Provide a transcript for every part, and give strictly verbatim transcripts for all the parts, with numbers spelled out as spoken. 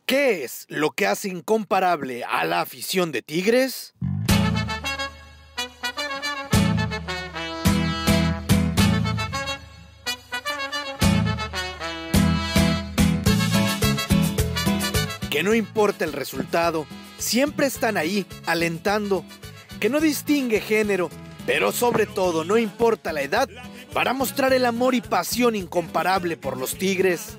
¿Qué es lo que hace incomparable a la afición de Tigres? Que no importa el resultado, siempre están ahí, alentando, que no distingue género, pero sobre todo no importa la edad, para mostrar el amor y pasión incomparable por los Tigres.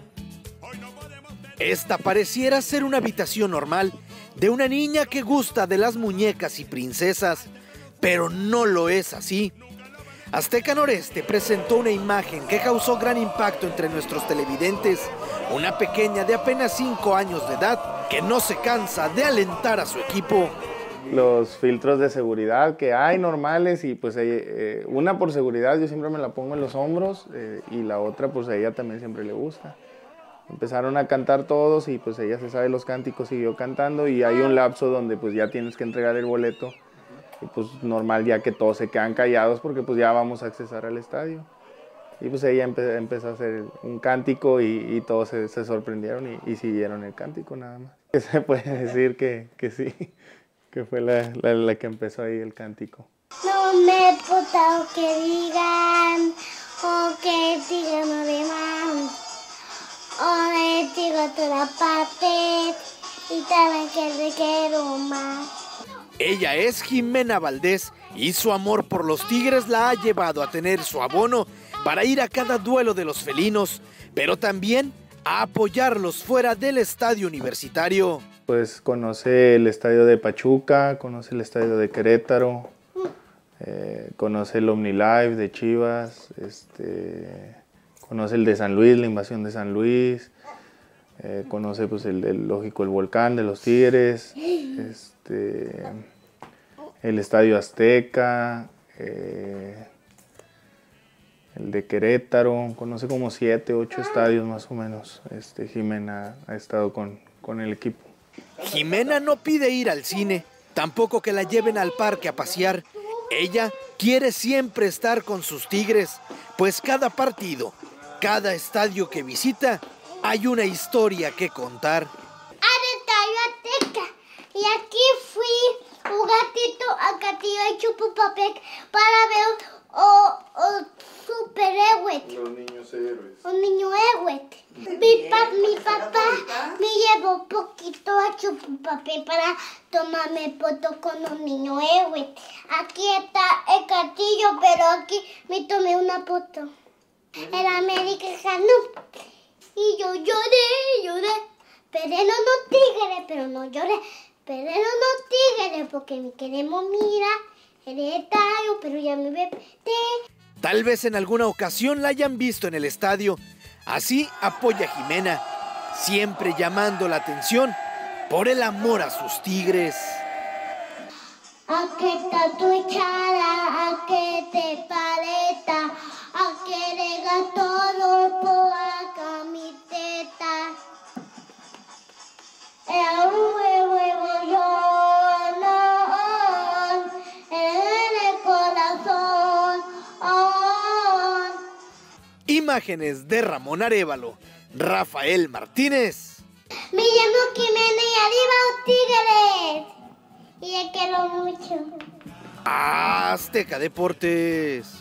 Esta pareciera ser una habitación normal de una niña que gusta de las muñecas y princesas, pero no lo es así. Azteca Noreste presentó una imagen que causó gran impacto entre nuestros televidentes, una pequeña de apenas cinco años de edad que no se cansa de alentar a su equipo. Los filtros de seguridad que hay normales y pues eh, una por seguridad yo siempre me la pongo en los hombros eh, y la otra pues a ella también siempre le gusta. Empezaron a cantar todos y pues ella se sabe los cánticos, siguió cantando y hay un lapso donde pues ya tienes que entregar el boleto y pues normal ya que todos se quedan callados porque pues ya vamos a accesar al estadio. Y pues ella empe empezó a hacer un cántico y, y todos se, se sorprendieron y, y siguieron el cántico nada más. Se puede decir que, que sí, que fue la, la, la que empezó ahí el cántico. No me importa lo que digan o que digan lo demás. O les digo toda parte y saben que te quiero más. Ella es Jimena Valdés y su amor por los Tigres la ha llevado a tener su abono para ir a cada duelo de los felinos, pero también a apoyarlos fuera del estadio universitario. Pues conoce el estadio de Pachuca, conoce el estadio de Querétaro, eh, conoce el OmniLife de Chivas, este, conoce el de San Luis, la invasión de San Luis, eh, conoce pues el, el lógico el volcán de los Tigres, este, el estadio Azteca, eh, el de Querétaro, conoce como siete, ocho estadios más o menos. Este, Jimena ha estado con, con el equipo. Jimena no pide ir al cine, tampoco que la lleven al parque a pasear. Ella quiere siempre estar con sus Tigres, pues cada partido, cada estadio que visita, hay una historia que contar. Al estadio Azteca, y aquí fui un gatito a Castillo de Chapultepec para ver o, o superhéroes. Los niños héroes. Un niño héroe. Mi, pa, mi papá me llevó poquito a Chapultepec para tomarme foto con un niño héroe. Aquí está el castillo, pero aquí me tomé una foto. El americano. Y yo lloré, lloré. Pero no los tigres, pero no lloré. Pero no los tigres, porque me queremos mirar el estadio, pero ya me ve. Tal vez en alguna ocasión la hayan visto en el estadio. Así apoya a Jimena, siempre llamando la atención por el amor a sus Tigres. ¿A qué está tu echada? ¿A qué te paleta? ¿A qué rega todo por la camiseta? El huevo yo no, en el corazón. Oh. Imágenes de Ramón Arévalo, Rafael Martínez. Me llamo Jimena y arriba los Tigres. Y te quiero mucho. Azteca Deportes.